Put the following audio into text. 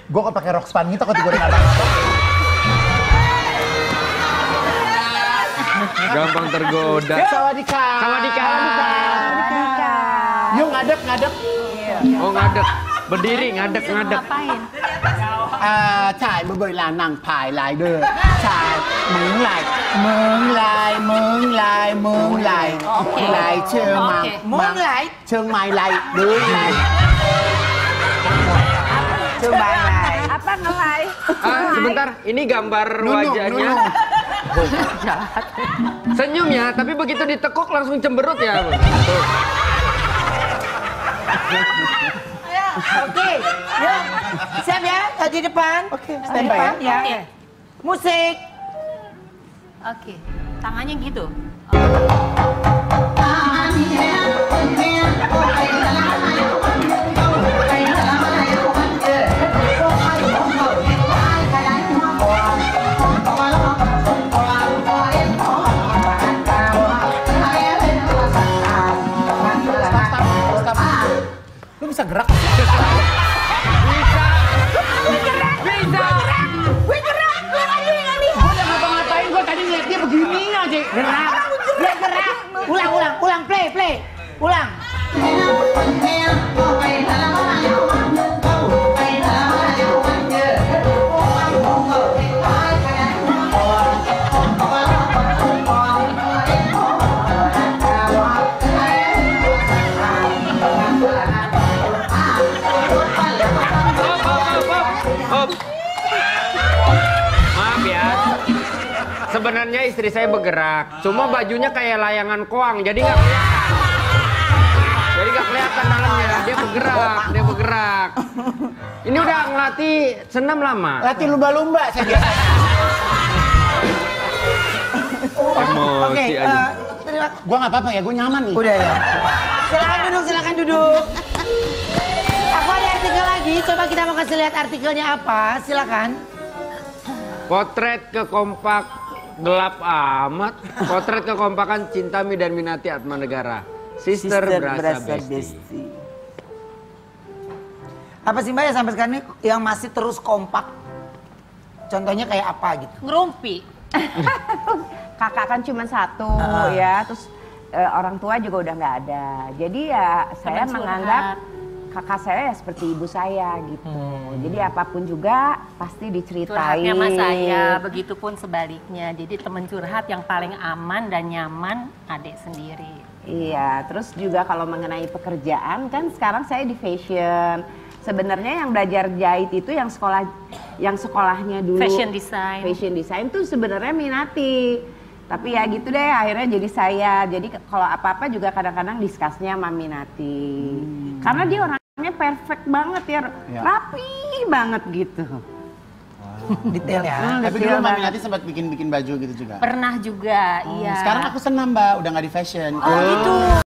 Gue kok pakai rok span gitu kategori apa-apa. Gampang tergoda. Sawadika. Sawadika. Yuk ngadep. Oh ngadek. Berdiri ngadek. Ngapain? ชายมาเบยลานั่งพายลายเด้อชายเมืองลายลายเชิงมังเชิงไม้ลายเด้อลาย Coba apa ngelai? Sebentar, ini gambar wajahnya. Senyum ya, tapi begitu ditekuk langsung cemberut ya. Oke, yuk. Siap ya, di depan. Oke, standby ya. Ya. Musik. Oke, tangannya gitu. Lu bisa gerak? Gue tadi ngeliat dia begini aja. Gerak. Ulang, play. Ulang. Maaf ya. Sebenarnya istri saya bergerak, cuma bajunya kayak layangan koang, jadi nggak kelihatan. Jadi nggak kelihatan dalamnya. Dia bergerak. Ini udah ngelatih senam lama. Latih lumba-lumba saya biasa. Emosi aja. Gue nggak apa-apa ya, gue nyaman nih. Udah ya. Silakan duduk. Aku ada artikel lagi. Coba kita mau kasih lihat artikelnya apa. Silakan. Potret kekompak gelap amat. Potret kekompakan Cintami dan Minati Atmanegara. Sister berasa besti. Apa sih Mbak ya sampai sekarang ini yang masih terus kompak? Contohnya kayak apa gitu? Ngerumpi. Kakak kan cuma satu ya, terus orang tua juga udah nggak ada. Jadi ya saya menganggap kakak saya ya seperti ibu saya gitu. Jadi apapun juga pasti diceritain. Curhatnya sama saya, begitupun sebaliknya. Jadi teman curhat yang paling aman dan nyaman adik sendiri. Iya, terus juga kalau mengenai pekerjaan kan sekarang saya di fashion. Sebenarnya yang belajar jahit itu yang sekolahnya dulu Fashion design tuh sebenarnya Minati. Tapi ya gitu deh akhirnya jadi saya. Jadi kalau apa-apa juga kadang-kadang diskusnya sama Minati. Karena dia orangnya perfect banget ya, rapi banget gitu. Detail ya. Tapi dulu Mami Nati sempat bikin baju gitu juga. Pernah juga, iya. Sekarang aku senam Mbak, udah nggak di fashion. Oh gitu.